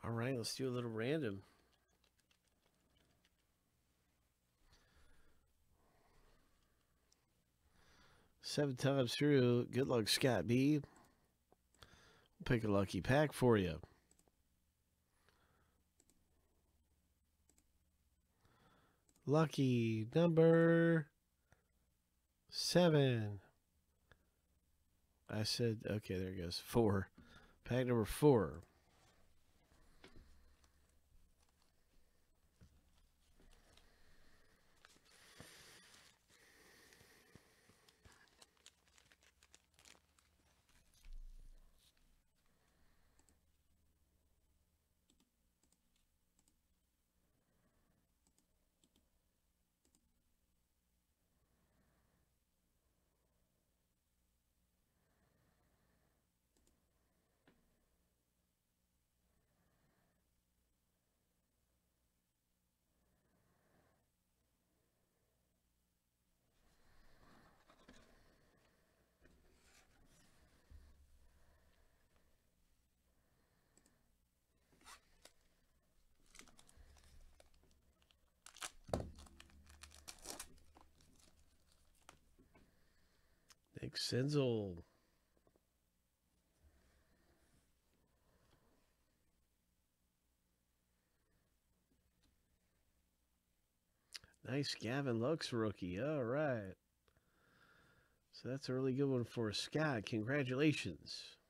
All right, let's do a little random. Seven times through. Good luck, Scott B. We'll pick a lucky pack for you. Lucky number 7. I said, okay, there it goes. 4. Pack number 4. Nick Senzel. Nice Gavin Lux rookie. All right. So that's a really good one for Scott. Congratulations.